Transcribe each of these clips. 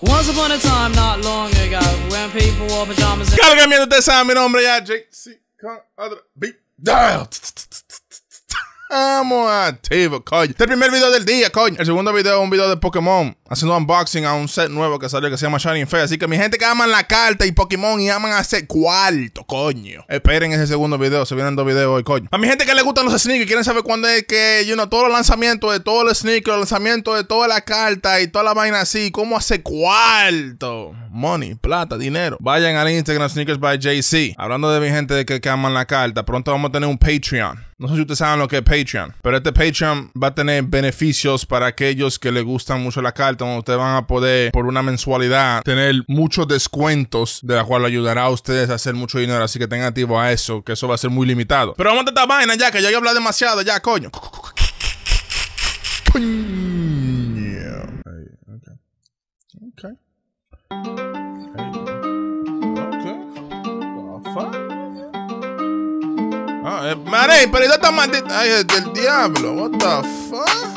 Once upon a time, not long ago, when people wore pajamas. Cargamiento, ustedes saben mi nombre ya, JC con otro beat. Vamos activo, coño. Este es el primer video del día, coño. El segundo video es un video de Pokémon haciendo unboxing a un set nuevo que salió que se llama Shining Fair. Así que mi gente que aman la carta y Pokémon y aman hacer cuarto, coño. Esperen ese segundo video, se vienen dos videos hoy, coño. A mi gente que le gustan los sneakers, quieren saber cuándo es que, todos los lanzamientos de todos los sneakers, los lanzamientos de toda la carta y toda la vaina así, cómo hacer cuarto. Money, plata, dinero. Vayan al Instagram Sneakers by JC. Hablando de mi gente de que aman la carta, pronto vamos a tener un Patreon. No sé si ustedes saben lo que es Patreon, pero este Patreon va a tener beneficios para aquellos que les gustan mucho la carta, donde ustedes van a poder, por una mensualidad, tener muchos descuentos, de la cual ayudará a ustedes a hacer mucho dinero. Así que tengan activo a eso, que eso va a ser muy limitado. Pero vamos a esta vaina ya, que ya he hablado demasiado ya, coño. Okay. Mané, pero esta maldita. Ay, es del diablo. What the fuck?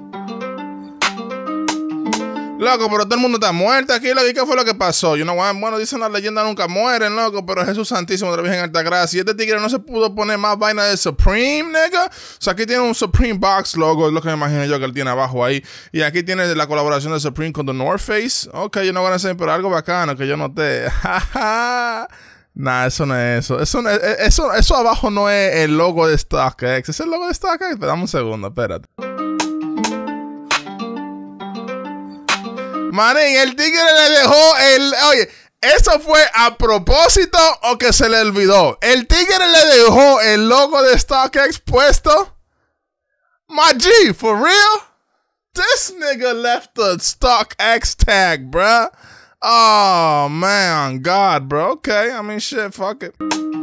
Loco, pero todo el mundo está muerto aquí. ¿Qué fue lo que pasó? Bueno, dicen las leyendas nunca mueren, loco. Pero Jesús Santísimo de la Virgen Altagracia. Y este tigre no se pudo poner más vaina de Supreme, nigga. O sea, aquí tiene un Supreme Box logo. Es lo que me imagino yo que él tiene abajo ahí. Y aquí tiene la colaboración de Supreme con The North Face. Ok, yo no voy a decir, pero algo bacano que yo noté. Nah, eso no es eso. Eso abajo no es el logo de StockX. ¿Es el logo de StockX? Dame un segundo, espérate. Manín, el tigre le dejó el... Oye, ¿eso fue a propósito o que se le olvidó? El tigre le dejó el logo de StockX puesto. My G, for real? This nigga left the StockX tag, bruh. Oh, man, God, bro. Okay, I mean, shit, fuck it.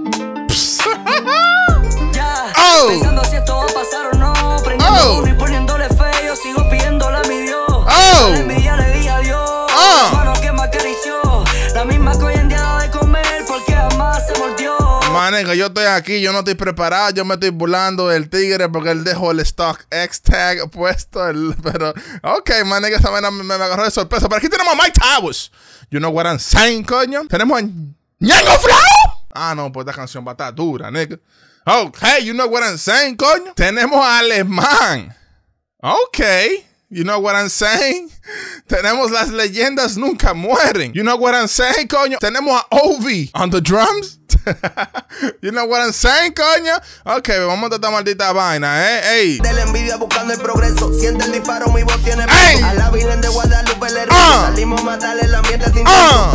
Oh! Pensando si esto va a pasar o no. Prendiendo uno y poniéndole feo. Sigo pidiéndole a mi Dios. Oh! La envidia le di a Dios. La mano que me acarició. La misma que hoy en día da de comer porque jamás se mordió. Manego, yo estoy aquí, yo no estoy preparado. Yo me estoy burlando del tigre porque él dejó el StockX tag puesto. Pero, ok, manego, esa vaina me agarró de sorpresa. Pero aquí tenemos a Mike Towers. You know what I'm saying, coño. Tenemos a Ñengo Flow. Ah, no, pues esta canción va a estar dura, nigga. Ok, you know what I'm saying, coño. Tenemos a Alemán. Ok, you know what I'm saying. Tenemos las leyendas nunca mueren. You know what I'm saying, coño. Tenemos a Ovi on the drums. You know what I'm saying, coño. Ok, vamos a esta maldita vaina, ey. De la envidia buscando el progreso. Siente el disparo, mi voz tiene peso. A la Virgen de Guadalupe le rezo. Salimos a matarle el ambiente de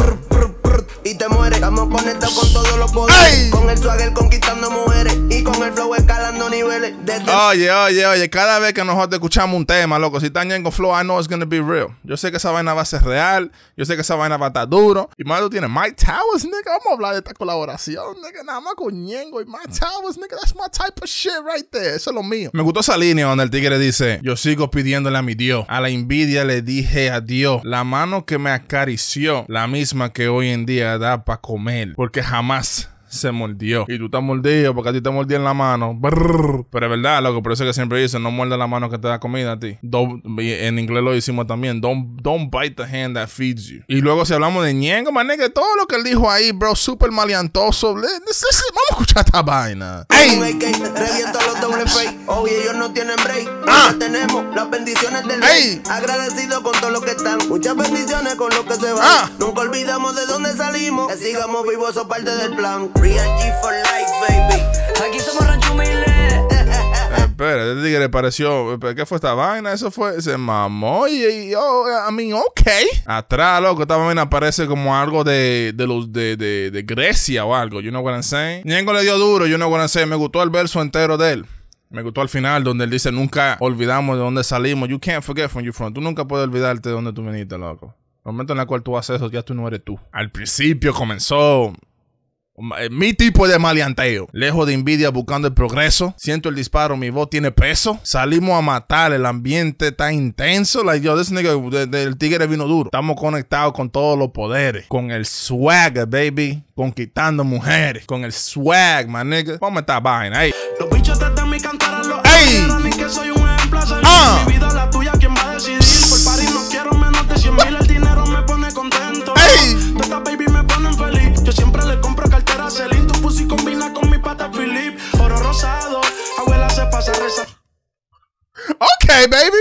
y te mueres. Estamos conectados con todos los poderes. Con el swagger conquistando mujeres. Y con el flow escalando niveles. Oye, cada vez que nosotros escuchamos un tema, loco, si está Ñengo Flow, I know it's gonna be real. Yo sé que esa vaina va a ser real. Yo sé que esa vaina va a estar duro. Y más tú tienes Mike Towers, nigga. Vamos a hablar de esta colaboración, nigga. Nada más con Ñengo y Mike Towers, nigga. That's my type of shit right there. Eso es lo mío. Me gustó esa línea donde el tigre dice: yo sigo pidiéndole a mi Dios. A la envidia le dije adiós. La mano que me acarició, la misma que hoy en día da para comer. Porque jamás se mordió. Y tú estás mordido porque a ti te mordió en la mano. Brrr. Pero es verdad, loco. Por eso que siempre dicen: no muerda la mano que te da comida a ti. En inglés lo decimos también: don't bite the hand that feeds you. Y luego si hablamos de Ñengo, mané, que todo lo que él dijo ahí, bro, súper maleantoso. Vamos a escuchar esta vaina. ¡Ey! Reviento a los doble fake. Hoy ellos no tienen break. Tenemos las bendiciones del rey. Agradecido con todo lo que están. Muchas bendiciones con lo que se van. Nunca olvidamos de dónde salimos. Que sigamos vivos, eso parte del plan. Real G for life, baby. Aquí somos Rancho Humilde. Espera, este tigre pareció. ¿Qué fue esta vaina? Eso fue. Se mamó. Y I mean, ok. Atrás, loco, esta vaina parece como algo de Grecia o algo. You know what I'm saying? Ñengo le dio duro, you know what I'm saying. Me gustó el verso entero de él. Me gustó al final donde él dice: nunca olvidamos de dónde salimos. You can't forget from you from. Tú nunca puedes olvidarte de dónde tú viniste, loco. El momento en el cual tú haces eso, ya tú no eres tú. Al principio comenzó mi tipo de maleanteo. Lejos de envidia, buscando el progreso. Siento el disparo, mi voz tiene peso. Salimos a matar, el ambiente está intenso. Like yo, this nigga del tigre vino duro. Estamos conectados con todos los poderes. Con el swag, baby. Conquistando mujeres. Con el swag, my nigga. Vamos a esta vaina, ey. Los bichos te dan mi cantar a los ey. Que soy un ejemplo. Mi vida la tuya, ¿quién va a decidir? Por party no quiero menos de 100,000. El dinero me pone con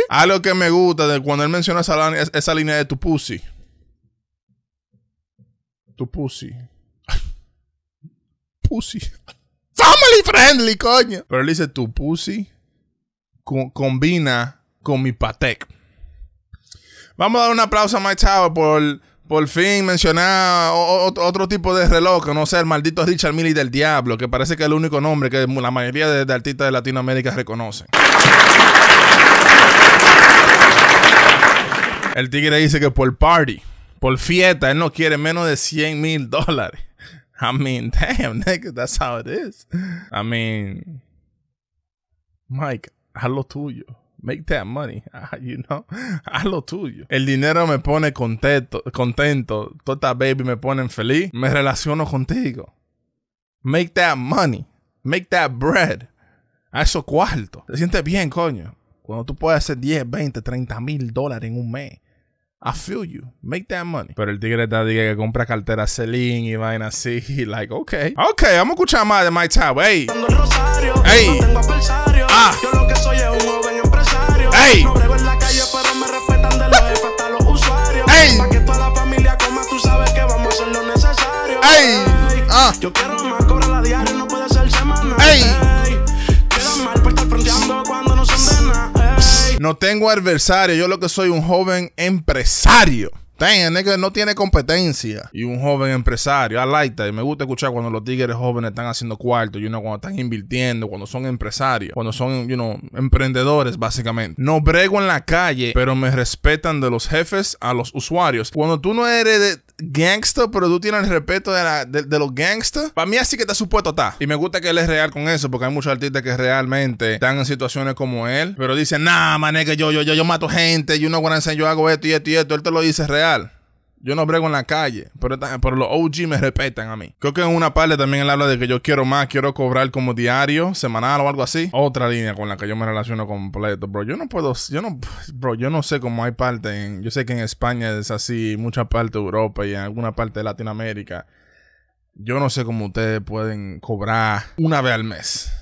Algo que me gusta de cuando él menciona esa línea de tu pussy. Tu pussy. Pussy. Family friendly, coño. Pero él dice tu pussy combina con mi Patek. Vamos a dar un aplauso a Mike Tower por fin mencionar otro tipo de reloj, que no sea el maldito Richard Mille del diablo, que parece que es el único nombre que la mayoría de artistas de Latinoamérica reconocen. El tigre dice que por party, por fiesta, él no quiere menos de $100,000. I mean, damn, nigga, that's how it is. I mean, Mike, haz lo tuyo. Make that money, you know. Haz lo tuyo. El dinero me pone contento. Todas estas baby me ponen feliz. Me relaciono contigo. Make that money. Make that bread. A esos cuartos. Te sientes bien, coño. Cuando tú puedes hacer 10, 20, 30 mil dólares en un mes. I feel you. Make that money. Pero el tigre está diciendo que compra cartera Celine y vaina así. Like, okay. Okay, vamos a escuchar más de Mike Tower. Hey. Hey. Ah. Yo lo que soy es un joven empresario. Hey. No brego en la calle, pero me respetan de los jefes hasta los usuarios. Hey. Pa' que toda la familia coma, tú sabes que vamos a hacer lo necesario. Hey. Ah. Yo quiero más, cobra la diaria, no puede ser semanal. Hey. Quedan mal por estar fronteando cuando no son de nada. No tengo adversario, yo lo que soy un joven empresario. Damn, que no tiene competencia. Y un joven empresario. I like that. Y me gusta escuchar cuando los tigres jóvenes están haciendo cuarto, cuando están invirtiendo, cuando son empresarios, cuando son, emprendedores, básicamente. No brego en la calle, pero me respetan de los jefes a los usuarios. Cuando tú no eres de gangster, pero tú tienes el respeto de los gangsters, para mí así que está supuesto estar. Y me gusta que él es real con eso, porque hay muchos artistas que realmente están en situaciones como él, pero dicen, nah, mané, que yo mato gente, yo hago esto y esto y esto. Él te lo dice real. Yo no brego en la calle, pero los OG me respetan a mí. Creo que en una parte también él habla de que yo quiero más, quiero cobrar como diario, semanal o algo así. Otra línea con la que yo me relaciono completo, bro. Yo no sé cómo hay parte yo sé que en España es así, mucha parte de Europa y en alguna parte de Latinoamérica. Yo no sé cómo ustedes pueden cobrar una vez al mes.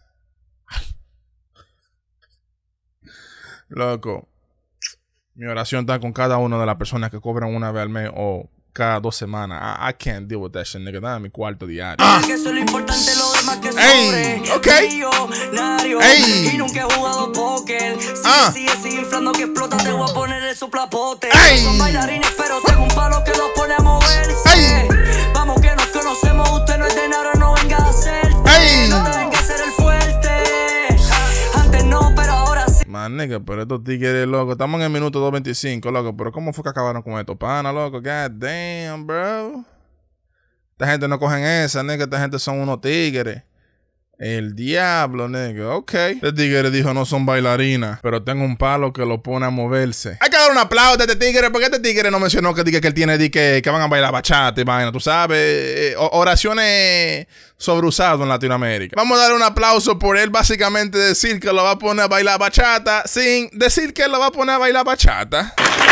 Loco. Mi oración está con cada una de las personas que cobran una vez al mes o cada 2 semanas. I can't deal with that shit, nigga. Dame mi cuarto diario. Que eso es lo importante, lo demás que Ey, sobre. okay. Millonario. Ey. Y nunca he jugado póker. Sigue inflando que explota. Te voy a poner el soplapote. Ey. Son bailarines, pero tengo un palo que los pone a moverse. Ey. Vamos que nos conocemos. Usted no es de nada, no venga a hacerte. Ey. No te venga a ser el fuerte. Antes no, pero ahora sí. Man, nigga, pero estos tigres, loco. Estamos en el minuto 2:25, loco. Pero ¿cómo fue que acabaron con esto? Pana, loco. God damn, bro. Esta gente no cogen esa, nigga. Esta gente son unos tigres. El diablo, nigga. Ok. Este tigre dijo no son bailarinas, pero tengo un palo que lo pone a moverse. Hay que dar un aplauso a este tigre, porque este tigre no mencionó que él tiene que van a bailar bachata y vaina. Tú sabes, oraciones sobreusadas en Latinoamérica. Vamos a dar un aplauso por él básicamente decir que lo va a poner a bailar bachata sin decir que lo va a poner a bailar bachata.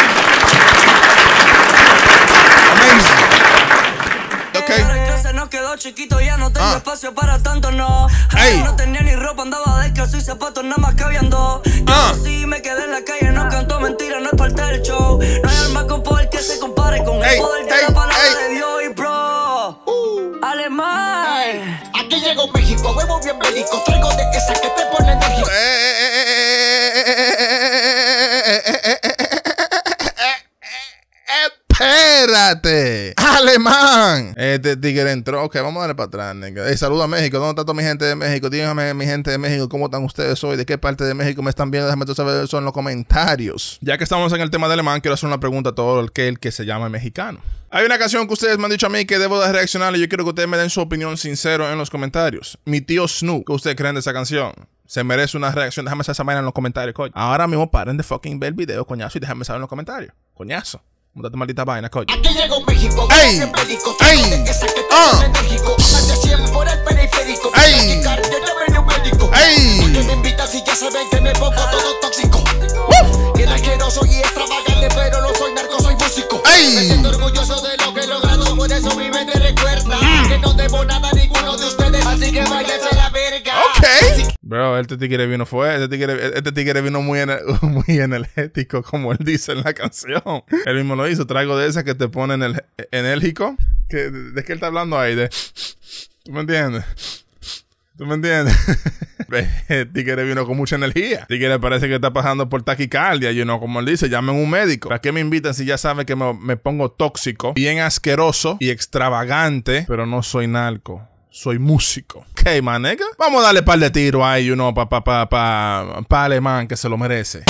Amazing. Okay. Nos quedó chiquito, ya no tengo espacio para tanto, no. Ey. No tenía ni ropa, andaba descalzo y zapatos, nada más cabían 2. Yo sí me quedé en la calle, no canto mentira, no es parte del show. No hay alma con poder que se compare con el poder de la palabra de Dios y bro. Alemán. Aquí llegó México, huevo bien bélico. Traigo de esa que te pone enérgico. Espérate, alemán. Este tigre entró. Ok, vamos a darle para atrás, nigga. Saluda a México. ¿Dónde está toda mi gente de México? Díganme, mi gente de México, ¿cómo están ustedes hoy? ¿De qué parte de México me están viendo? Déjame saber eso en los comentarios. Ya que estamos en el tema de alemán, quiero hacer una pregunta a todo aquel que se llama mexicano. Hay una canción que ustedes me han dicho a mí que debo de reaccionar y yo quiero que ustedes me den su opinión sincero en los comentarios. Mi tío Snoop, ¿qué ustedes creen de esa canción? Se merece una reacción. Déjame saber esa vaina en los comentarios, coño. Ahora mismo paren de fucking ver el video, coñazo, y déjame saber en los comentarios. Coñazo. Montate maldita vaina, coño. Aquí llegó México, ¡ey! ¡ey! Enérgico, más de 100 por el periférico. ¡ey! ¡ey! Porque me invitas y ya saben que me pongo todo tóxico. Bien asqueroso y extravagante, pero no soy narco, soy músico. ¡ey! Me siento orgulloso de lo que he logrado, por eso mi mente recuerda que no debo nada a ninguno de ustedes, así que váyanse a la verga. Ok. Bro, Bro, este tigre vino este tigre vino muy energético, como él dice en la canción. Él mismo lo hizo. Traigo de esas que te ponen enérgico. ¿De qué él está hablando ahí? ¿Tú me entiendes? ¿Tú me entiendes? Tigre vino con mucha energía. Tigre parece que está pasando por taquicardia. Como él dice, llamen un médico. ¿Para qué me invitan si ya saben que me pongo tóxico, bien asqueroso y extravagante? Pero no soy narco. Soy músico. Ok, manega. Vamos a darle par de tiros ahí, pa' alemán que se lo merece.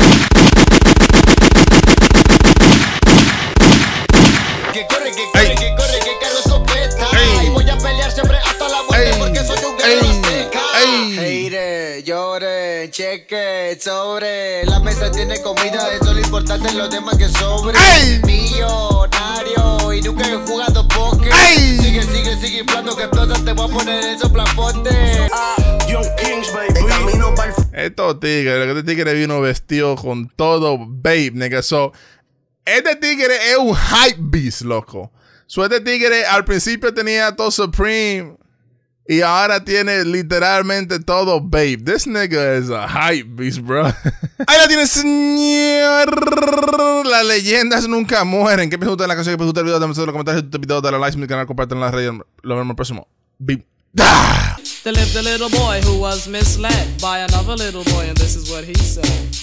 Que corre, que cargo escopeta. Y voy a pelear siempre hasta la muerte porque soy un guerrero azteca. Heire, llore, cheque, sobre. La mesa tiene comida, eso es lo importante, los demás que sobre. Millonario y nunca he jugado póker. Sigue inflando que explota, te voy a poner el soplapote. Young Kings, baby. Estos tigres, este tigre vino vestido con todo babe, nigga. Este tigre es un hype beast, loco. Este tigre al principio tenía todo Supreme y ahora tiene literalmente todo babe. This nigga is a hype beast, bro. Ahí la tienes, señor. Las leyendas nunca mueren. ¿Qué piensa usted de la canción? ¿Qué piensa usted del video? Déjame saber en los comentarios. Si te pido, dale like, mi canal, compártelo en las redes. Lo vemos en el próximo. There lived a little boy who was misled by another little boy, and this is what he said.